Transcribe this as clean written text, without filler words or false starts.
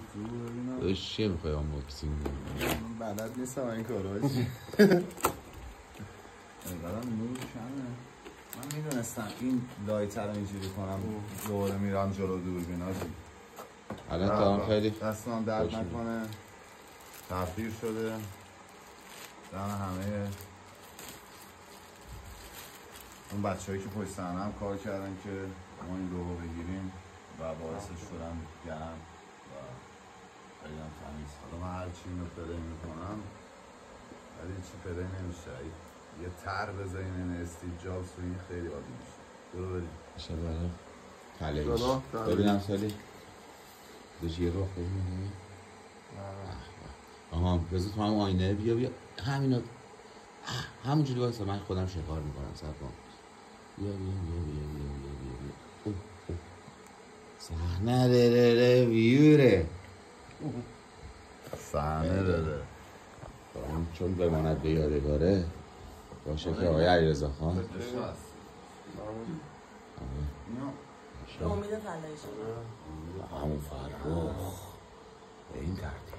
داشت چیه میخوای آنباکسینگ من بلد نیستم این کارو هاشی برام نور کمه. من میدونستم این لایتر رو اینجوری کنم دوباره میرم جلو دوربین هاشی. الان تا هم خیلی دستم درد نکنه. تغییر شده دم همه اون بچه هایی که پشت صحنه هم کار کردن که ما این لوگو بگیریم و باعثش شدن گرم و خیلی هم تمیز. حالا من هر چی اینو پلی میکنم ولی چی پلی نمیشه. یه تر بذارین این استیو جابز و این خیلی عالی میشه. برو بریم شده تلهیش ببینم سالی داشت یه راه خوب میدونی آها بذار تو هم آینه بیا همینا همونجوری واسه من خودم شکار میکنم سب کن بیا صحنه ریویوره صحنه داره چون بماند به یادگاره باشه که آقای علیرضا خان امید فلاحی همون فرخ به این ترتیب